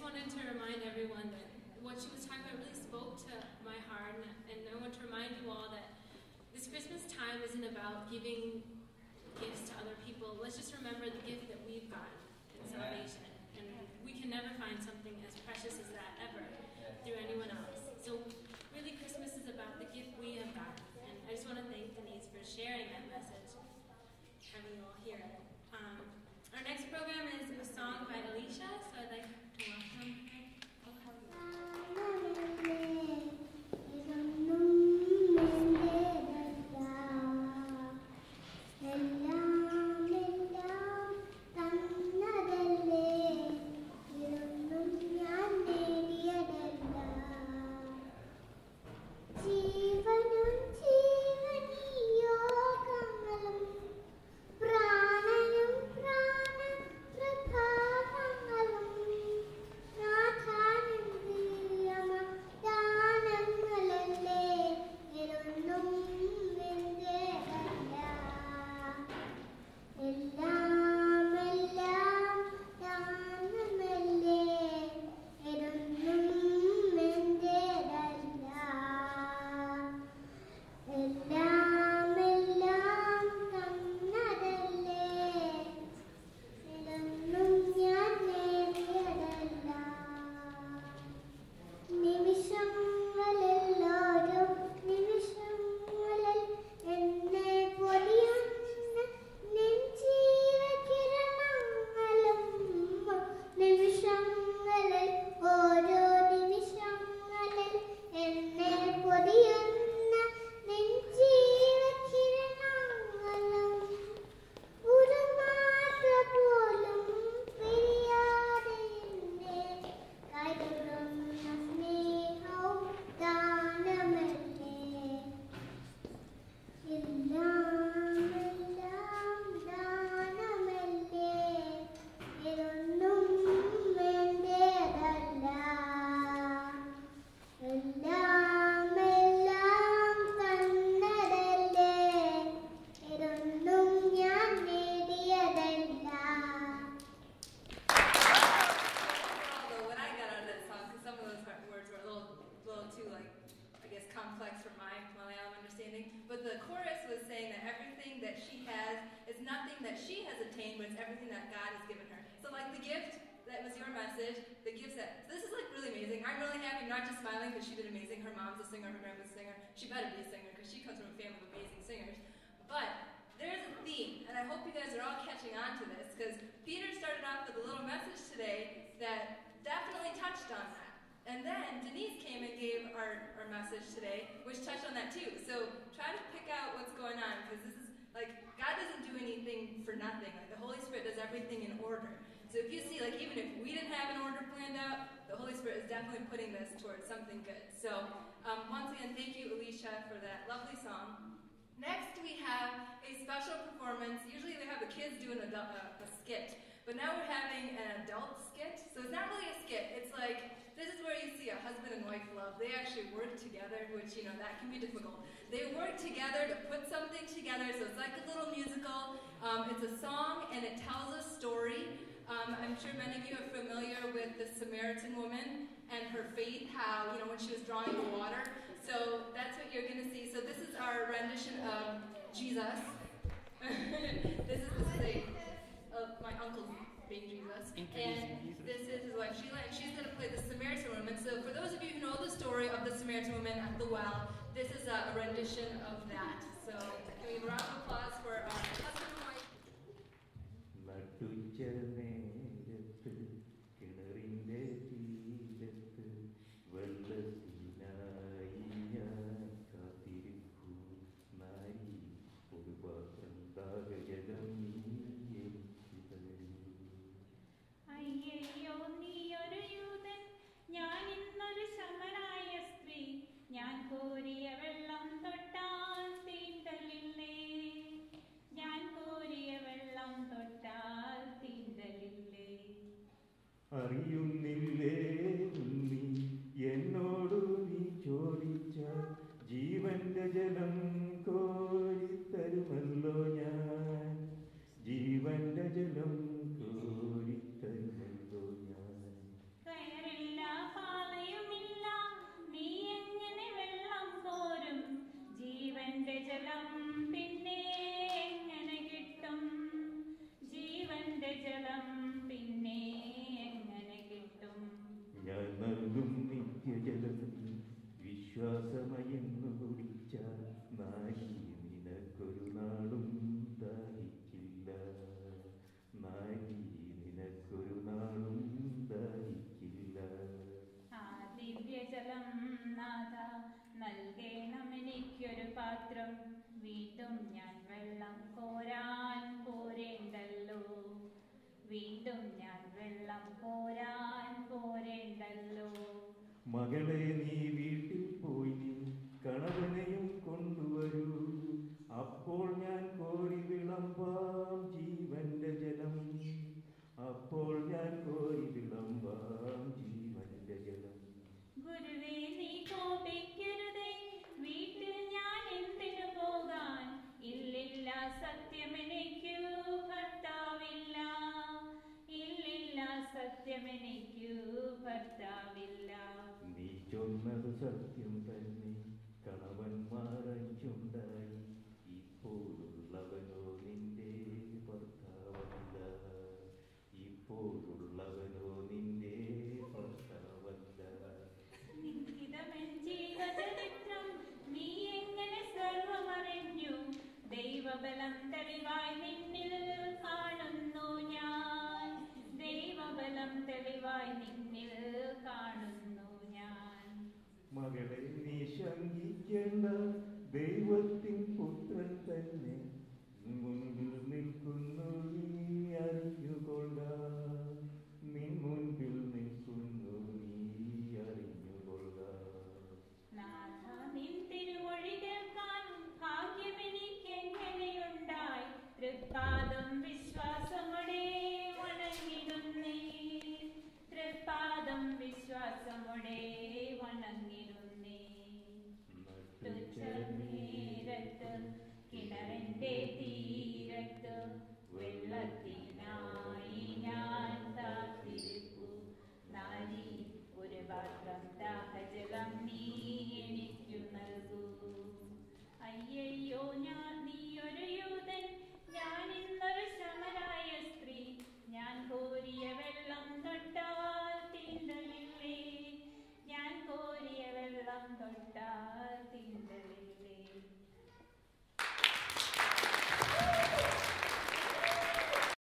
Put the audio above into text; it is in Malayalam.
wanted to remind everyone that what she was talking about really spoke to my heart, and I want to remind you all that this Christmas time isn't about giving gifts to other people. Let's just remember the gift that we've got in salvation, and we can never find something as precious as that ever through anyone else. So really, Christmas is about the gift we have got, and I just want to thank Denise for sharing that message, having you all hear it. Our next program is a song by Alicia, so I'd like to welcome her. She better be a singer because she comes from a family of amazing singers. But there's a theme, and I hope you guys are all catching on to this, because Peter started off with a little message today that definitely touched on that. And then Denise came and gave our message today, which touched on that too. So try to pick out what's going on, because this is like, God doesn't do anything for nothing. Like, the Holy Spirit does everything in order. So if you see, like, even if we didn't have an order planned out, the Holy Spirit is definitely putting this towards something good. So once again, thank you, Alicia, for that lovely song. Next, we have a special performance. Usually we have the kids doing a skit, but now we're having an adult skit. So it's not really a skit. It's like, this is where you see a husband and wife love. They actually work together, which, you know, that can be difficult. They work together to put something together, so it's like a little musical. It's a song, and it tells a story. I'm sure many of you are familiar with the Samaritan woman and her faith, how, you know, when she was drawing the water. So that's what you're going to see. So this is our rendition of Jesus. This is my uncle being Jesus. And this is his wife, Sheila, and she's going to play the Samaritan woman. So for those of you who know the story of the Samaritan woman at the well, this is a rendition of that. So can we have a round of applause for our husband and wife? അറിയുന്നില്ലേ നീ എന്നോടു നീ ചോദിച്ച ജീവന്റെ ജലം കോരിത്തരുമല്ലോ ഞാൻ ജീവന്റെ ജലം കോരിത്തരുമല്ലോ ഞാൻ വിശ്വാസമയെന്നു കുടിച്ച നായി നിനക്കൊരു നാളും ദാഹിക്കില്ല. നായി നിനക്കൊരു നാളും ദാഹിക്കില്ല. ആ ദിവ്യജലം നാഥ നൽകേണമെനിക്കൊരു പാത്രം. വീണ്ടും ഞാൻ വെള്ളം കോരാൻ പോരേണ്ടല്ലോ. വീണ്ടും ഞാൻ വെള്ളം കോരാൻ പോരേണ്ടല്ലോ. മകളെ നീ വീട്ടിൽ പോയി കണവനെയും കൊണ്ടുവരൂ. അപ്പോൾ ഞാൻ കോരി വിളമ്പാം ജീവന്റെ ജലം. അപ്പോൾ ഞാൻ കോരി വിളമ്പാം ജീവന്റെ ജലം. ഗുരുവേ നീ കോപിക്കരുതേ, വീട്ടിൽ ഞാൻ എന്തിനു പോകാൻ? ഇല്ലില്ല സത്യമെനിക്കു ഭർത്താവില്ല. ഇല്ലില്ല സത്യമെനിക്കു ഭർത്താവില്ല. നീ ചൊന്നത് സത്യം തന്നെ, കണവന്മാരഞ്ചുണ്ടായി. ഇപ്പോഴുള്ളവനോ നിന്റെ ഭർത്താവല്ല. ഇപ്പോഴുള്ളവനോ നിന്റെ ഭർത്താവല്ല. നിഹിതമെൻ ജീവചരിത്രം നീ എങ്ങനെ സർവമറിഞ്ഞു? ദൈവബലം തെളിവായി നിന്നിൽ കാണുന്നു ഞാൻ. ദൈവബലം തെളിവായി നിന്നിൽ കാണുന്നു ഞാൻ. മകളെ നീ ശങ്കിക്കേണ്ട, ദൈവത്തിൻ പുത്രൻ തന്നെ മുൻപിൽ നിൽക്കുന്നു. നീ അറിഞ്ഞുകൊള്ള. നിൻ മുൻപിൽ നിൽക്കുന്നു. നീ അറിഞ്ഞുകൊള്ള. നാഥ നിൻ തിരുമൊഴി കേൾക്കാൻ ഭാഗ്യമെനിക്കെങ്ങനെയുണ്ടായി? തൃപ്പാദം വിശ്വാസമോടെ വണങ്ങിടുന്നേ. തൃപ്പാദം വിശ്വാസമോടെ വണങ്ങിടുന്നേ. തുച്ഛ നേരത്ത് കിണറിന്റെ തീ